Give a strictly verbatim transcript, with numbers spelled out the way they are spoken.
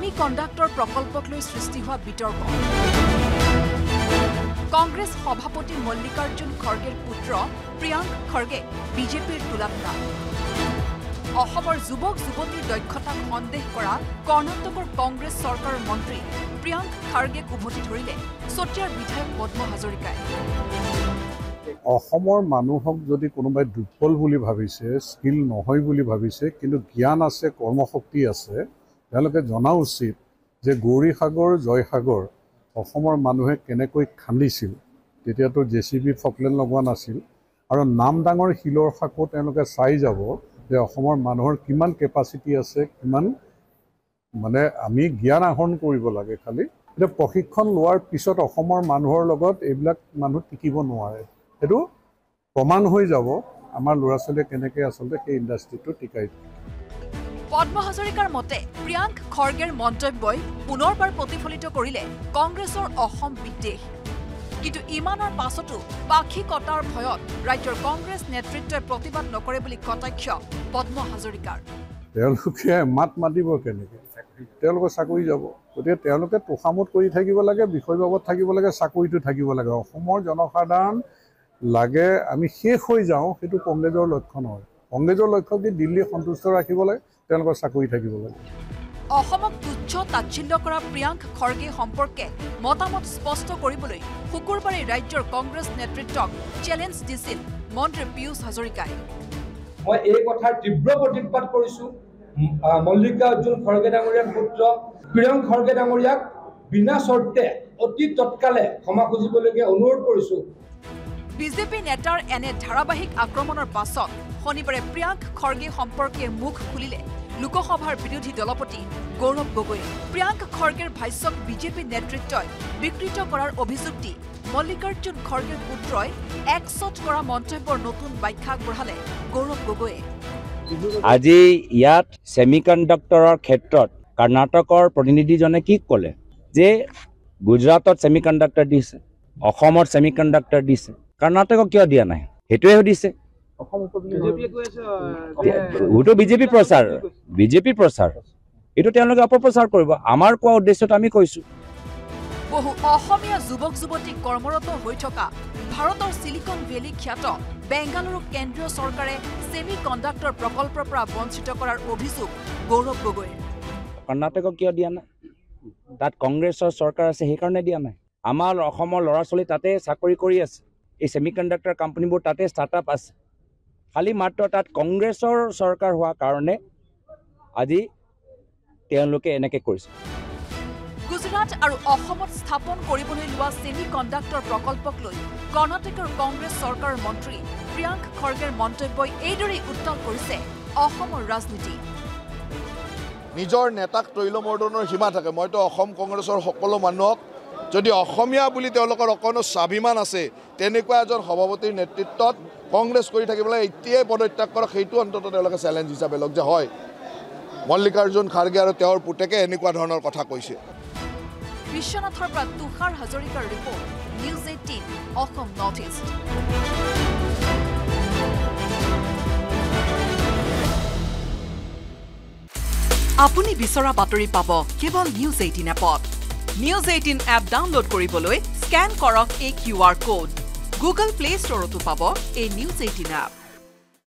semi conductor প্ৰকল্পক লৈ সৃষ্টি হোৱা বিতৰ্ক কংগ্ৰেছ সভাপতি মল্লিকাৰ্জুন খৰ্গেৰ পুত্ৰ প্ৰিয়াংক খৰ্গে বিজেপিৰ তুলাধৰা অসমৰ যুৱক যুৱতীৰ দক্ষতাক সন্দেহ কৰা কৰ্ণাটকৰ কংগ্ৰেছ চৰকাৰৰ মন্ত্ৰী প্ৰিয়াংক খৰ্গেক উভতি ধৰিলে চতিয়াৰ বিধায়ক পদ্ম হাজৰিকাই অসমৰ মানুহক যদি কোনোবাই দুৰ্বল বুলি ভাবিছে স্কিল নহয় বুলি ভাবিছে কিন্তু জ্ঞান আছে কৰ্মশক্তি আছে তেওঁলোকে জনা উচিত যে গৌৰীসাগৰ জয়সাগৰ অসমৰ মানুহে কেনেকৈ খান্দিছিল তেতিয়াতো জেচিবি ফকলেন লগোৱা নাছিল আৰু নাম ডাঙৰ শিলৰ সাকো তেওঁলোকে চাই যাব যে অসমৰ মানুহৰ কিমান কেপাচিটি আছে কিমান মানে আমি জ্ঞান আহৰণ কৰিব লাগে খালি এটা প্ৰশিক্ষণ লোৱাৰ পিছত অসমৰ মানুহৰ লগত এইবিলাক মানুহ টিকিব নোৱাৰে এটো প্ৰমাণ হৈ যাব আমাৰ ল'ৰা ছোৱালীয়ে কেনেকৈ আচলতে সেই ইণ্ডাষ্ট্ৰিটো টিকাই পদ্ম হাজৰিকাৰ মতে প্ৰিয়াংক খৰ্গেৰ মন্তব্যই পুনৰবাৰ প্ৰতিফলিত কৰিলে কংগ্ৰেছৰ অসম বিদ্বেষ কিন্তু ইমানৰ পাছতো পাখি কটাৰ ভয়ত ৰাজ্যৰ কংগ্ৰেছ নেতৃত্বই প্ৰতিবাদ নকৰে বুলি কটাক্ষ পদ্ম হাজৰিকাৰ তেওঁলোকে মাত মাতিব কেনেকৈ তেওঁলোকে চাকৰি যাব গতিকে তেওঁলোকে তোষামত কৰি থাকিব লাগে বিষয়বাবত থাকিব লাগে চাকৰিটো থাকিব লাগে অসমৰ জনসাধাৰণ লাগে আমি শেষ হৈ যাওঁ সেইটো কংগ্ৰেছৰ লক্ষ্য নহয় কংগ্ৰেছৰ লক্ষ্য কি দিল্লী সন্তুষ্ট ৰাখিব লাগে তেওঁলোকৰ চাকৰি থাকিব লাগে অসমক তুচ্ছ তাচ্ছিল্য কৰা প্ৰিয়াংক খৰ্গে সম্পৰ্কে মতামত স্পষ্ট কৰিবলৈ শুকুৰবাৰে ৰাজ্যৰ কংগ্ৰেছ নেতৃত্বক চেলেঞ্জ দিছিল মন্ত্ৰী পীয়ুষ হাজৰিকাই মই এই কথাৰ তীব্ৰ প্ৰতিবাদ কৰিছো মল্লিকাৰ্জুন খৰ্গে ডাঙৰীয়াৰ পুত্ৰ প্ৰিয়াংক খৰ্গে ডাঙৰীয়াক বিনা চৰ্তে অতি তৎকালে ক্ষমা খুজিবলৈকে অনুৰোধ কৰিছো বিজেপি নেতাৰ এনে ধাৰাবাহিক আক্ৰমণৰ পাছত শনিবাৰে প্ৰিয়াংক খৰ্গে সম্পৰ্কে মুখ খুলিলে লোকসভাৰ বিৰোধী দলপতি গৌৰৱ গগৈ প্ৰিয়াংক খৰ্গেৰ ভাষ্যক বিজেপি নেতৃত্বই বিকৃত কৰাৰ অভিযোগ দি মল্লিকাৰ্জুন খৰ্গেৰ পুত্ৰই একচট কৰা মন্তব্যৰ নতুন ব্যাখ্যা আগবঢ়ালে গৌৰৱ গগৈয়ে আজি ইয়াত সেমিকণ্ডাক্টৰৰ ক্ষেত্ৰত কৰ্ণাটকৰ প্ৰতিনিধিজনে কি ক'লে যে গুজৰাটত সেমিকণ্ডাক্টৰ দিছে অসমত সেমিকণ্ডাক্টৰ দিছে কৰ্ণাটকক কিয় দিয়া নাই সেইটোৱে সুধিছে ওটো বিজেপি প্ৰচাৰ বিজেপি প্ৰচাৰ এইটো তেওঁলোকে অপপ্ৰচাৰ কৰিব আমাৰ কোৱা উদ্দেশ্যত আমি কৈছো বহু অসমীয়া যুৱক যুৱতী কৰ্মৰত হৈ থকা ভাৰতৰ সিলিকন ভেলী খ্যাত বেংগালুৰু কেন্দ্ৰীয় চৰকাৰে সেমি কণ্ডাক্টৰ প্ৰকল্পৰ পৰা বঞ্চিত কৰাৰ অভিযোগ গৌৰৱ গগৈৰ কৰ্ণাটকক কিয় দিয়া নাই তাত কংগ্ৰেছৰ চৰকাৰ আছে সেইকাৰণে দিয়া নাই আমাৰ অসমৰ ল'ৰা ছোৱালী তাতে চাকৰি কৰি আছে এই সেমি কণ্ডাক্টৰ কোম্পানীবোৰ তাতে ষ্টাৰ্টআপ আছে খালি মাত্ৰ তাত কংগ্ৰেছৰ চৰকাৰ হোৱাৰ কাৰণে আজি তেওঁলোকে এনেকৈ কৰিছে গুজৰাট আৰু অসমত স্থাপন কৰিবলৈ লোৱা সেমি কণ্ডাক্টৰ প্ৰকল্পক লৈ কৰ্ণাটকৰ কংগ্ৰেছ চৰকাৰৰ মন্ত্ৰী প্ৰিয়াংক খৰ্গেৰ মন্তব্যই এইদৰেই উত্তল কৰিছে অসমৰ ৰাজনীতি নিজৰ নেতাক তৈলমৰ্দনৰ সীমা থাকে মইতো অসম কংগ্ৰেছৰ সকলো মানুহক যদি অসমীয়া বুলি তেওঁলোকৰ অকণো স্বাভিমান আছে তেনেকুৱা এজন সভাপতিৰ নেতৃত্বত কংগ্ৰেছ কৰি থাকিবলৈ এতিয়াই পদত্যাগ কৰক সেইটো অন্তত তেওঁলোকে চেলেঞ্জ হিচাপে লওক যে হয় মল্লিকাৰ্জুন খাৰ্গে আৰু তেওঁৰ পুতেকে এনেকুৱা ধৰণৰ কথা কৈছে বিশ্বনাথৰ পৰা তুষাৰ হাজৰিকাৰ report news eighteen Assam north east আপুনি বিচৰা বাতৰি পাব কেৱল নিউজ এইটিন এপত নিউজ এইটিন এপ ডাউনলোড কৰিবলৈ স্কেন কৰক এই Q R code Google play ষ্টৰতো পাব এই নিউজ এইটিন এপ